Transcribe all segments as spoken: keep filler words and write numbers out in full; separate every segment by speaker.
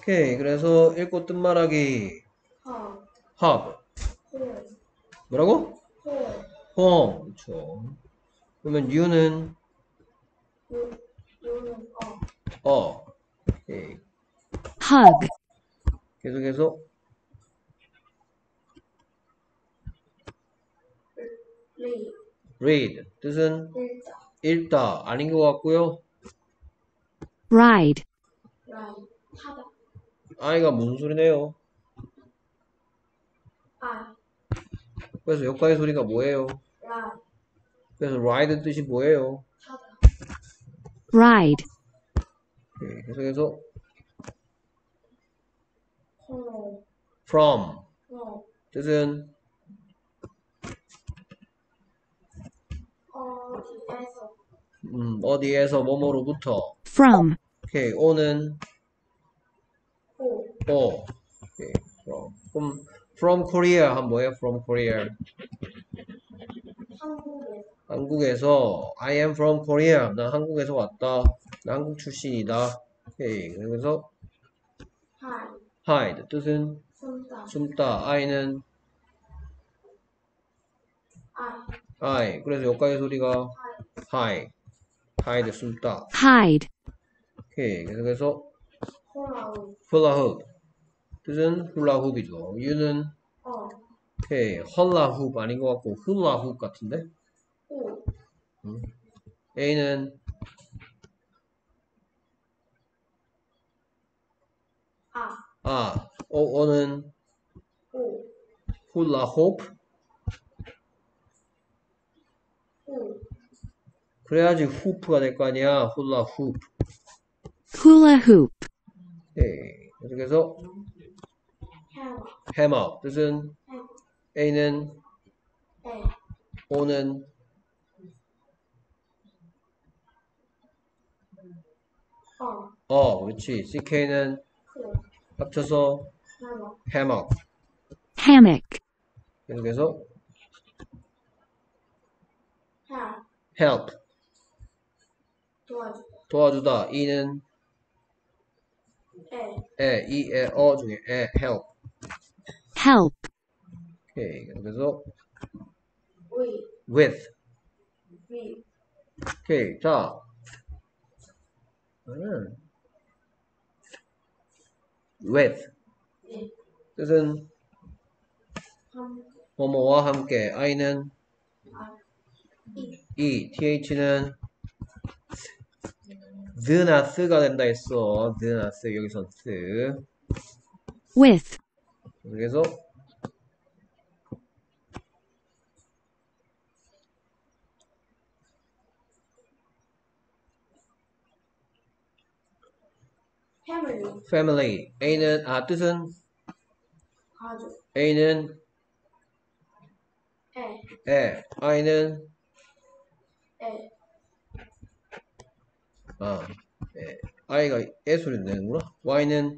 Speaker 1: 오케이. 그래서 읽고 뜻 말하기.
Speaker 2: 하,
Speaker 1: hub.
Speaker 2: 호,
Speaker 1: 뭐라고?
Speaker 2: 호,
Speaker 1: home. 그렇죠. 그러면 you는
Speaker 2: 요, 요는 어,
Speaker 1: 어. 오케이.
Speaker 3: hug,
Speaker 1: 계속해서
Speaker 2: 리,
Speaker 1: read. 뜻은
Speaker 2: 일자,
Speaker 1: 읽다. 아닌 것 같고요.
Speaker 3: ride,
Speaker 2: 라이, 타다,
Speaker 1: 아이가 무슨 소리네요?
Speaker 2: 아,
Speaker 1: 그래서 역과의 소리가 뭐예요?
Speaker 2: 라이,
Speaker 1: 그래서 ride 뜻이 뭐예요?
Speaker 2: 타다,
Speaker 3: ride,
Speaker 1: 오케이. 계속해서
Speaker 2: 호,
Speaker 1: from.
Speaker 2: 호,
Speaker 1: 뜻은
Speaker 2: 어디에서,
Speaker 1: 음, 어디에서 뭐뭐로부터.
Speaker 3: from,
Speaker 1: 오케이. 오는
Speaker 2: 호,
Speaker 1: 오. 오케이. from. 그럼 from Korea 한 뭐예요? from Korea.
Speaker 2: 한국에서,
Speaker 1: 한국에서 I am from Korea. 나 한국에서 왔다. 나 한국 출신이다. 오케이. 그래서
Speaker 2: 하이,
Speaker 1: hide 뜻은
Speaker 2: 숨다,
Speaker 1: 숨다. I는
Speaker 2: 아이,
Speaker 1: I. 그래서 여기까지 소리가
Speaker 2: 하이,
Speaker 1: hide. hide 숨다.
Speaker 3: hide,
Speaker 1: 오케이. 그래서
Speaker 2: 홀라우,
Speaker 1: 훌라훅 뜻은 훌라훅이죠. U는
Speaker 2: 어,
Speaker 1: 오케이. 헐라훅 아닌 것 같고 훌라훅 같은데.
Speaker 2: 호,
Speaker 1: 음. A는
Speaker 2: 아,
Speaker 1: 아. O, O는
Speaker 2: 호,
Speaker 1: 훌라홉.
Speaker 2: 호,
Speaker 1: 그래야지 후프가 될 거 아니야. 훌라훅.
Speaker 3: hula hoop,
Speaker 1: 오케이. 그래서
Speaker 2: 해마,
Speaker 1: 해머 뜻은
Speaker 2: 해,
Speaker 1: A는
Speaker 2: 에,
Speaker 1: O는
Speaker 2: 어,
Speaker 1: 어. 그렇지. 씨케이는
Speaker 2: 크,
Speaker 1: 합쳐서
Speaker 2: 해마,
Speaker 1: 해머.
Speaker 3: hammock,
Speaker 1: 그래서
Speaker 2: 해,
Speaker 1: help
Speaker 2: 도와주다,
Speaker 1: 도와주다. E는
Speaker 2: 에,
Speaker 1: 에, 이, 에, 어 중에 에, help.
Speaker 3: help,
Speaker 1: 오케이. 그래서
Speaker 2: 위,
Speaker 1: with.
Speaker 2: 위,
Speaker 1: 오케이. 자. 음. with
Speaker 2: 위,
Speaker 1: 뜻은
Speaker 2: 함,
Speaker 1: 뭐뭐와 함께. I는
Speaker 2: 아, 이,
Speaker 1: E, th는 th나 th가 된다 했어. th나 th 여기서 th.
Speaker 3: with,
Speaker 1: 그래서
Speaker 2: 패밀리,
Speaker 1: family. A는 아 뜻은
Speaker 2: 가족,
Speaker 1: A는
Speaker 2: 에,
Speaker 1: 에, I는
Speaker 2: 에,
Speaker 1: 아, 에, I가 에 소리 내는구나. Y는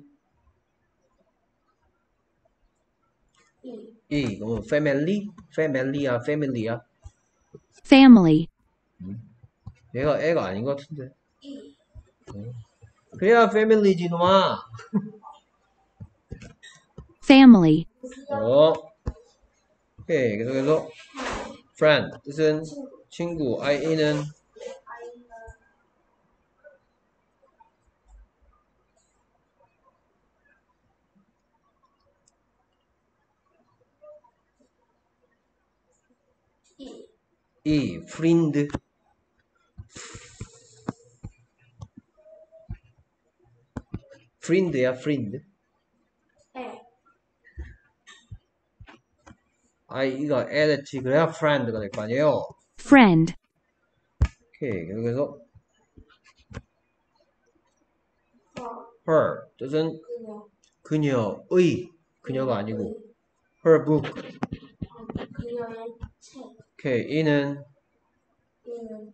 Speaker 2: 이,
Speaker 1: E. 그러면 family, family야, family야.
Speaker 3: family,
Speaker 1: 얘가 애가 아닌 것 같은데.
Speaker 2: 이,
Speaker 1: 그래야 family지 놈아.
Speaker 3: family,
Speaker 1: 어. 오케이. 계속해서 friend 뜻은
Speaker 2: 친구,
Speaker 1: 친구. I는
Speaker 2: 아이는, 이,
Speaker 1: E. friend. friend야, friend.
Speaker 2: 에,
Speaker 1: I가 에 됐지. 그래야 friend가 될 거 아니에요.
Speaker 3: friend,
Speaker 1: 오케이. 그래서
Speaker 2: 어,
Speaker 1: her 뜻은
Speaker 2: 그녀,
Speaker 1: 그녀의. 그녀가 아니고 her book.
Speaker 2: 그녀의 책,
Speaker 1: 오케이. 이는
Speaker 2: 이는,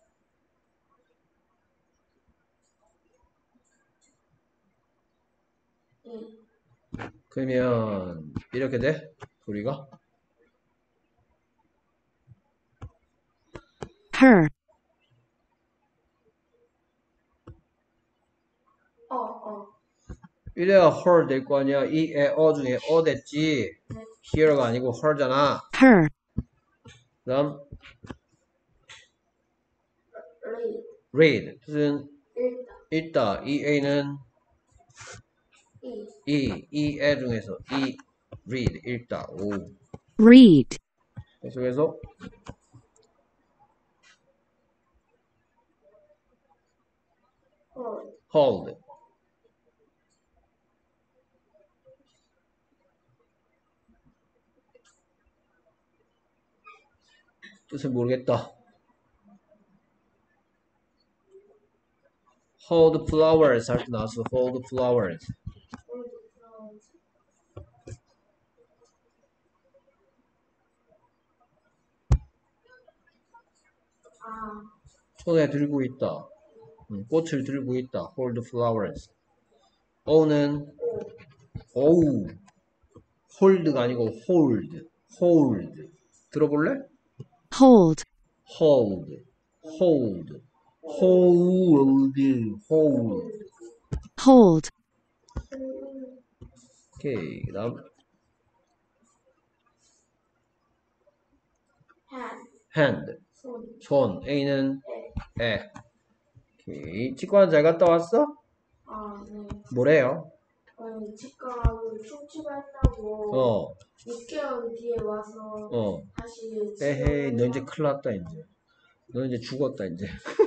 Speaker 2: 이,
Speaker 1: 그러면 이렇게 돼? 소리가?
Speaker 3: her,
Speaker 2: 어, 어,
Speaker 1: 이래야 her 될 거 아니야. 이, 에, 어 중에 어 됐지. here가 아니고 her잖아.
Speaker 3: her,
Speaker 1: 그 다음
Speaker 2: read,
Speaker 1: read 뜻은
Speaker 2: 읽다,
Speaker 1: 읽다. 이 a는
Speaker 2: 이,
Speaker 1: 이, 이 애 중에서 이 read 읽다. 오.
Speaker 3: read,
Speaker 1: 계속해서
Speaker 2: hold,
Speaker 1: hold 뜻을 모르겠다. hold flowers 할 때 나왔어. hold flowers.
Speaker 2: hold flowers. 아,
Speaker 1: 손에 들고 있다. 음, 꽃을 들고 있다. hold flowers. o는 오우. hold가 아니고 hold. hold. 들어볼래?
Speaker 3: hold,
Speaker 1: hold. hold. hold. hold.
Speaker 3: hold,
Speaker 1: 오케이. 그다음
Speaker 2: hand,
Speaker 1: hand.
Speaker 2: 손,
Speaker 1: 손. A는
Speaker 2: 에,
Speaker 1: 에. 오케이. 치과는 잘 갔다 왔어?
Speaker 2: 아, 네.
Speaker 1: 뭐래요?
Speaker 2: 아니, 치과를 충치했다고
Speaker 1: 어.
Speaker 2: 육 개월 뒤에 와서
Speaker 1: 어.
Speaker 2: 다시
Speaker 1: 에헤이, 너 이제
Speaker 2: 치료를
Speaker 1: 큰일 났다, 이제. 너 이제 죽었다, 이제.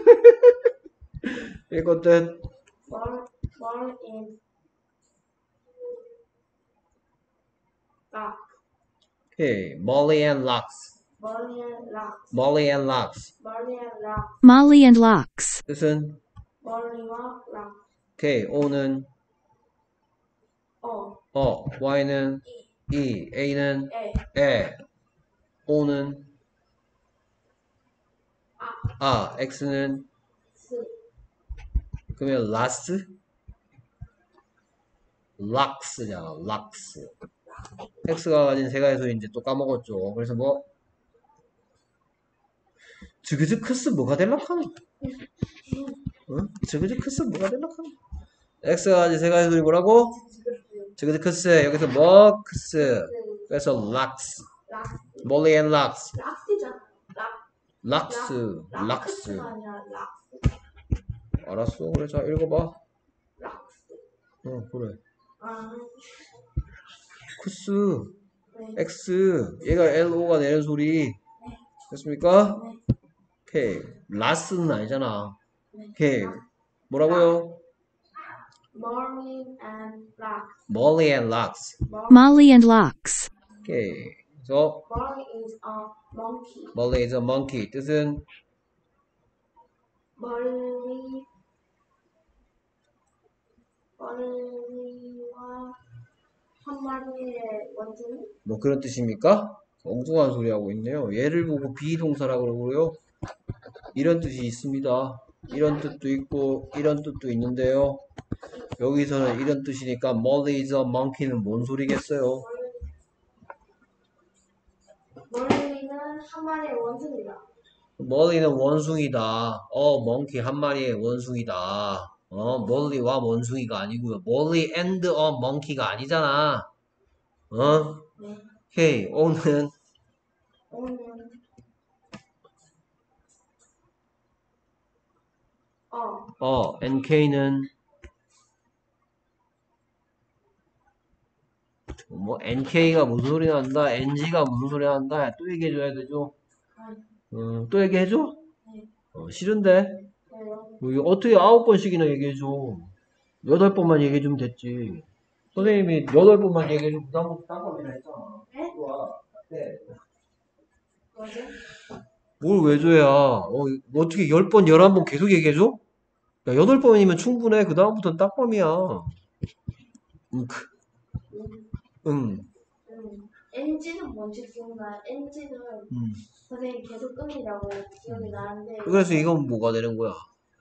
Speaker 1: 이것들,
Speaker 2: 말, 말, 인, 락,
Speaker 1: 오케이. Molly and Lux.
Speaker 2: 머리 앤 락,
Speaker 1: Molly and Lux.
Speaker 2: 머리 앤 락,
Speaker 3: Molly and Locks,
Speaker 1: 뜻은,
Speaker 2: 머리와 락,
Speaker 1: 오케이. O는,
Speaker 2: 어,
Speaker 1: 어. Y는, E. A는,
Speaker 2: 에,
Speaker 1: 에. O는,
Speaker 2: 아,
Speaker 1: 아. X는,
Speaker 2: 스,
Speaker 1: 그러면 last? Lux잖아, Lux. X가 가진 세 가지 소리 이제 또 까먹었죠. 그래서 뭐, 지그지크스 뭐가 될락하노? 응? 지그지크스 뭐가 될락하노? X가 가진 세 가지 소리 뭐라고? 지그지크스. 여기서 뭐? 크스. 그래서 Lux.
Speaker 2: 락,
Speaker 1: Molly and Lux.
Speaker 2: 락스잖아, 락,
Speaker 1: Lux. Lux.
Speaker 2: 락스가 아니라 락,
Speaker 1: 알았어. 그래, 자, 읽어봐.
Speaker 2: 락스,
Speaker 1: 어, 그래.
Speaker 2: 아,
Speaker 1: 크스.
Speaker 2: 네,
Speaker 1: X. 얘가 L-O가 내는 소리. 됐습니까?
Speaker 2: 네,
Speaker 1: 오케이. 라스는 아니잖아.
Speaker 2: 네.
Speaker 1: 오케이. 뭐라고요?
Speaker 2: 머리 앤 락,
Speaker 1: Molly and Lux.
Speaker 2: 머리,
Speaker 3: Molly and Locks,
Speaker 1: 오케이. 그래서
Speaker 2: 머리 is a monkey,
Speaker 1: Molly is a monkey. 뜻은
Speaker 2: 머리, 머리와 한 마리의 원숭이,
Speaker 1: 뭐 그런 뜻입니까? 엉뚱한 소리 하고 있네요. 얘를 보고 비동사라고 그러고요. 이런 뜻이 있습니다. 이런 뜻도 있고 이런 뜻도 있는데요. 여기서는 이런 뜻이니까 Molly is a monkey는 뭔 소리겠어요?
Speaker 2: 머리는 한 마리의 원숭이다.
Speaker 1: Molly는 원숭이다. 어, monkey 한 마리의 원숭이다. 어, Molly와 원숭이가 아니고요. Molly and a monkey가 아니잖아. 어?
Speaker 2: 네.
Speaker 1: 오케이. 오는
Speaker 2: 오는 어,
Speaker 1: 어, 엔케이는 뭐 엔케이가 무슨 소리 난다, 엔지가 무슨 소리 난다, 또 얘기해줘야 되죠.
Speaker 2: 아니,
Speaker 1: 어, 또 얘기해줘?
Speaker 2: 네.
Speaker 1: 어, 싫은데?
Speaker 2: 네.
Speaker 1: 뭐 이거 어떻게 아홉 번씩이나 얘기해줘? 여덟 번만 얘기해주면 됐지. 선생님이 여덟 번만 얘기해주면 부담, 부담감이라 했잖아.
Speaker 2: 네?
Speaker 1: 좋아. 네.
Speaker 2: 뭐지?
Speaker 1: 뭘 왜 줘야? 어, 뭐 어떻게 열 번, 열한 번 계속 얘기해줘? 야, 여덟 번이면 충분해. 그 다음부터는 딱밤이야. 응.
Speaker 2: 음,
Speaker 1: 응.
Speaker 2: 음. 엔지는 뭔지 기억나요? 엔지는
Speaker 1: 응.
Speaker 2: 선생님 계속 끔이라고 기억이 나는데
Speaker 1: 그래서 이건 뭐가 되는 거야?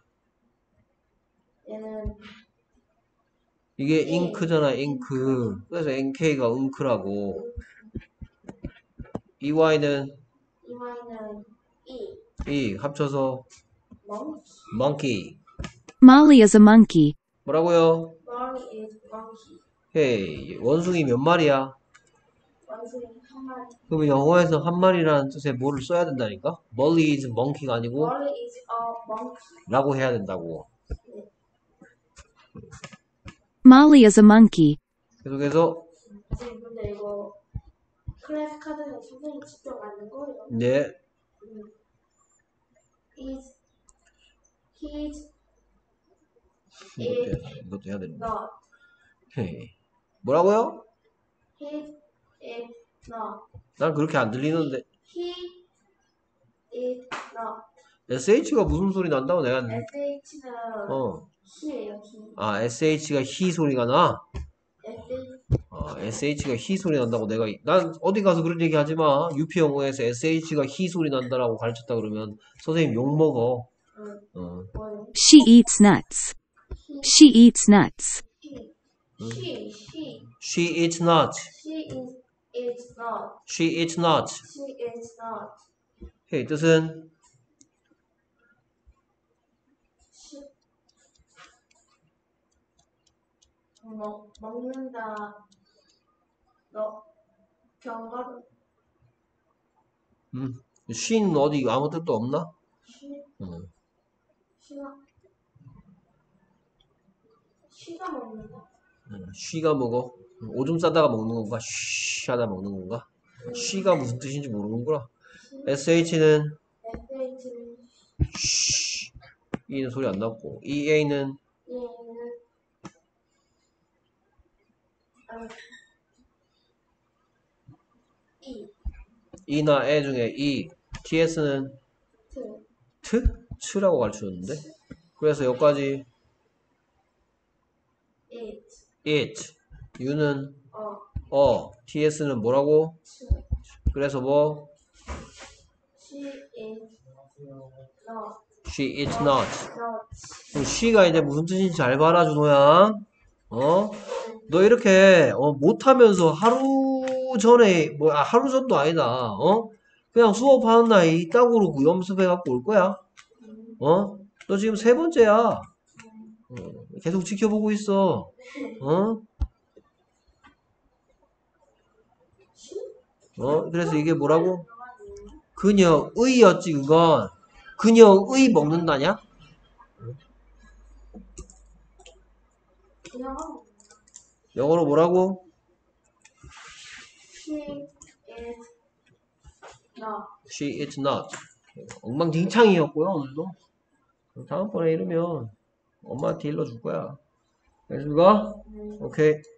Speaker 2: 얘는
Speaker 1: 이게 잉크잖아, 잉크. 그래서 엔케이가 잉크라고. 이와이는
Speaker 2: 이와이는 이,
Speaker 1: 이 합쳐서
Speaker 2: 멍,
Speaker 1: monkey.
Speaker 3: Molly is a monkey,
Speaker 1: 뭐라고요?
Speaker 2: Molly is monkey.
Speaker 1: 헤이, 원숭이 몇 마리야?
Speaker 2: 원숭이 한 마리.
Speaker 1: 그러면 영어에서 한 마리라는 뜻에 뭐를 써야 된다니까? Molly is monkey가 아니고
Speaker 2: Molly is a monkey.
Speaker 1: 라고 해야 된다고.
Speaker 3: Molly is a monkey.
Speaker 1: 계속해서
Speaker 2: 선생님 근데 이거 클래스 카드는 선생님 직접 만든 거예요?
Speaker 1: 이제
Speaker 2: 음. Is his
Speaker 1: 이것도 해야, 이것도 해야 됩니다.
Speaker 2: not
Speaker 1: 헤이. 뭐라고요?
Speaker 2: his is not
Speaker 1: 난 그렇게 안 들리는데
Speaker 2: he is not
Speaker 1: 에스에이치가 무슨 소리 난다고 내가
Speaker 2: sh는
Speaker 1: 어.
Speaker 2: he예요 he
Speaker 1: 아 에스에이치가 he 소리가 나?
Speaker 2: sh
Speaker 1: 아 에스에이치가 he 소리 난다고 내가 난 어디 가서 그런 얘기 하지 마. 유피 영어에서 에스에이치가 he 소리 난다라고 가르쳤다 그러면 선생님 욕 먹어.
Speaker 2: 응
Speaker 1: 어.
Speaker 2: 뭐예요?
Speaker 3: She eats nuts.
Speaker 2: he
Speaker 3: She eats nuts.
Speaker 2: she she she
Speaker 1: She eats nuts.
Speaker 2: she is is not
Speaker 1: She eats nuts.
Speaker 2: she is not
Speaker 1: 헤이 뜻은
Speaker 2: she 먹 먹는다 너 견과류
Speaker 1: 음. she는 어디 아무 뜻도 없나?
Speaker 2: she
Speaker 1: 음.
Speaker 2: she가 she가 먹는다
Speaker 1: 음. she가 먹어. 오줌 싸다가 먹는 건가? 쉬 하다 먹는 건가? she가 무슨 뜻인지 모르는구나. 에스에이치는
Speaker 2: sh는
Speaker 1: 쉬 이는 소리 안 났고 이에이는
Speaker 2: 얘는 아, 이
Speaker 1: 이나 에 중에 이 티에스는
Speaker 2: 트
Speaker 1: 트? 트라고 가르쳐줬는데 그래서 여기까지
Speaker 2: it
Speaker 1: it 유는
Speaker 2: 어
Speaker 1: 어 티에스는 뭐라고?
Speaker 2: 트
Speaker 1: 그래서 뭐
Speaker 2: she is not
Speaker 1: she eats not
Speaker 2: not
Speaker 1: 그럼 she가 이제 무슨 뜻인지 잘 봐라 준호야. 어? 너 이렇게 어, 못하면서 하루 전에 뭐 아, 하루 전도 아니다. 어? 그냥 수업하는 날 이따구로 구연습해 갖고 올 거야. 어? 너 지금 세 번째야. 어, 계속 지켜보고 있어. 어? 어? 그래서 이게 뭐라고? 그녀의였지 그건. 그녀의 먹는다냐?
Speaker 2: 그냥 하고
Speaker 1: 영어로 뭐라고?
Speaker 2: she is not
Speaker 1: She eats not. 엉망진창이었고요 오늘도. 다음번에 이러면 엄마한테 일러줄 거야. 알겠습니까?
Speaker 2: 음.
Speaker 1: 오케이.